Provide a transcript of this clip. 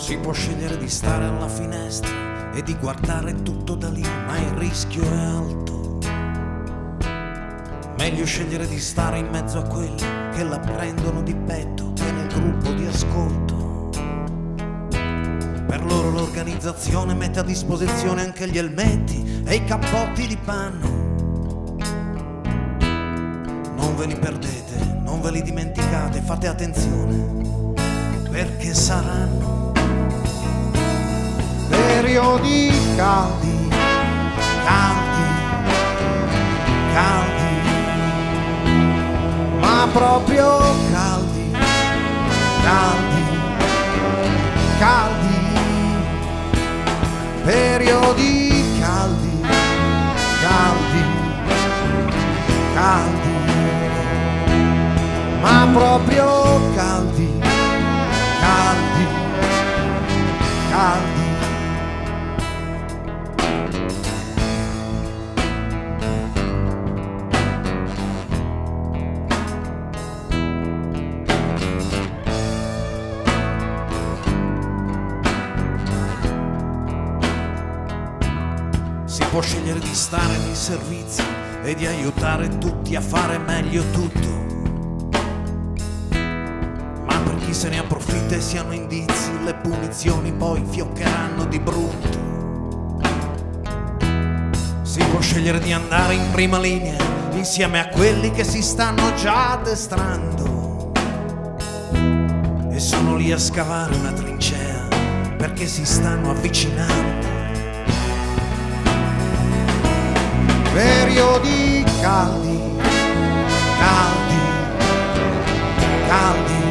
Si può scegliere di stare alla finestra e di guardare tutto da lì, ma il rischio è alto. Meglio scegliere di stare in mezzo a quelli che la prendono di petto e nel gruppo di ascolto. Per loro l'organizzazione mette a disposizione anche gli elmetti e i cappotti di panno. Non ve li perdete, non ve li dimenticate, fate attenzione, perché saranno periodi caldi, caldi, caldi, ma proprio caldi, caldi, caldi, periodi caldi, caldi, caldi, ma proprio caldi, caldi, caldi. Si può scegliere di stare nei servizi e di aiutare tutti a fare meglio tutto, ma per chi se ne approfitta e si hanno indizi, le punizioni poi fioccheranno di brutto. Si può scegliere di andare in prima linea insieme a quelli che si stanno già addestrando e sono lì a scavare una trincea perché si stanno avvicinando. Periodi caldi, caldi, caldi,